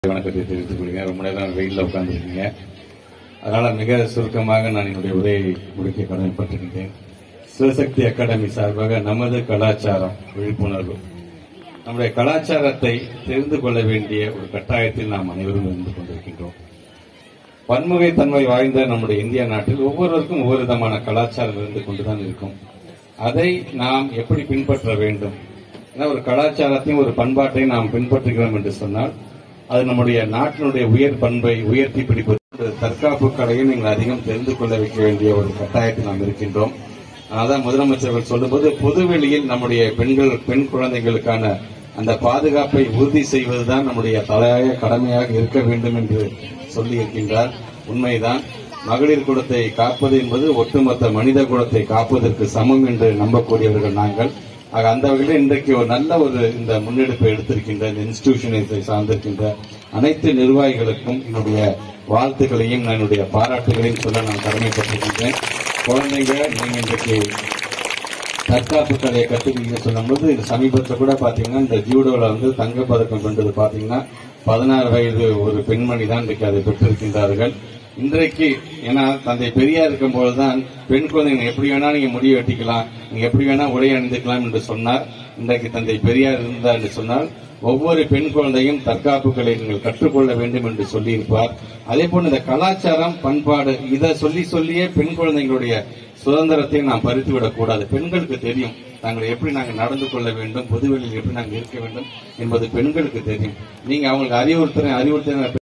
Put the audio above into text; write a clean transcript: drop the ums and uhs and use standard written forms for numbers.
வணக்கத்தை தெரிவித்துக் கொள்கிறேன். ரொம்ப நேரம் வெயிலில் உட்கார்ந்துருக்கீங்க. அதனால மிக சுருக்கமாக நான் என்னுடைய உரையை முடிக்க கடமைப்பட்டிருக்கின்றேன். சிவசக்தி அகாடமி சார்பாக நமது கலாச்சாரம் விழிப்புணர்வு, நம்முடைய கலாச்சாரத்தை தெரிந்து கொள்ள வேண்டிய ஒரு கட்டாயத்தில் நாம் அனைவரும் இருந்து கொண்டிருக்கின்றோம். பன்முகைத்தன்மை வாய்ந்த நம்முடைய இந்திய நாட்டில் ஒவ்வொருவருக்கும் ஒவ்வொரு விதமான கலாச்சாரம் இருந்து கொண்டுதான் இருக்கும். அதை நாம் எப்படி பின்பற்ற வேண்டும்? ஏன்னா ஒரு கலாச்சாரத்தையும் ஒரு பண்பாட்டையும் நாம் பின்பற்றுகிறோம் என்று சொன்னால் அது நம்முடைய நாட்டினுடைய உயர் பண்பை உயர்த்தி பிடிப்பது. தற்காப்பு கலையை நீங்கள் அதிகம் தெரிந்து கொள்ள வைக்க வேண்டிய ஒரு கட்டாயத்தில் நாம் இருக்கின்றோம். அதான் முதலமைச்சர்கள் சொல்லும்போது பொதுவெளியில் நம்முடைய பெண் குழந்தைகளுக்கான அந்த பாதுகாப்பை உறுதி செய்வதுதான் நம்முடைய தலையாய கடமையாக இருக்க வேண்டும் என்று சொல்லி இருக்கின்றார். உண்மைதான். மகளிர் குலத்தை காப்பது என்பது ஒட்டுமொத்த மனித குலத்தை காப்பதற்கு சமம் என்று நம்பக்கூடியவர்கள் நாங்கள். ஆக அந்த வகையில் இன்றைக்கு ஒரு நல்ல இந்த முன்னெடுப்பை எடுத்திருக்கின்ற இந்த இன்ஸ்டிடியூஷனை சார்ந்திருக்கின்ற அனைத்து நிர்வாகிகளுக்கும் என்னுடைய வாழ்த்துக்களையும் என்னுடைய பாராட்டுகளையும் சொல்ல நான் கடமைப்பட்டிருக்கின்றேன். குழந்தைங்க நீங்க இன்றைக்கு தற்காப்பு கலையை கற்றுக்கிங்க சொல்லும்போது இந்த சமீபத்தில் கூட பாத்தீங்கன்னா இந்த ஜூடோல தங்கப்பதக்கம் வென்றது பாத்தீங்கன்னா 16 வயது ஒரு பெண்மணி தான் இன்றைக்கு அதை பெற்றிருக்கின்றார்கள். இன்றைக்கு ஏன்னா தந்தை பெரியார் இருக்கும் போதுதான் பெண் குழந்தைங்க எப்படி வேணா நீங்க முடிய வெட்டிக்கலாம், நீங்க எப்படி வேணா உடை அணிந்துக்கலாம் என்று சொன்னார். இன்றைக்கு தந்தை பெரியார் இருந்தார் என்று சொன்னால் ஒவ்வொரு பெண் குழந்தையும் தற்காப்புகளை நீங்கள் கற்றுக்கொள்ள வேண்டும் என்று சொல்லியிருப்பார். அதே போல இந்த கலாச்சாரம் பண்பாடு இதை சொல்லியே பெண் குழந்தைகளுடைய சுதந்திரத்தை நாம் பறித்துவிடக் கூடாது. பெண்களுக்கு தெரியும் நாங்கள் எப்படி நாங்கள் நடந்து கொள்ள வேண்டும், பொதுவெளியில் எப்படி நாங்கள் இருக்க வேண்டும் என்பது பெண்களுக்கு தெரியும். நீங்க அவங்களுக்கு அறிவுறுத்துற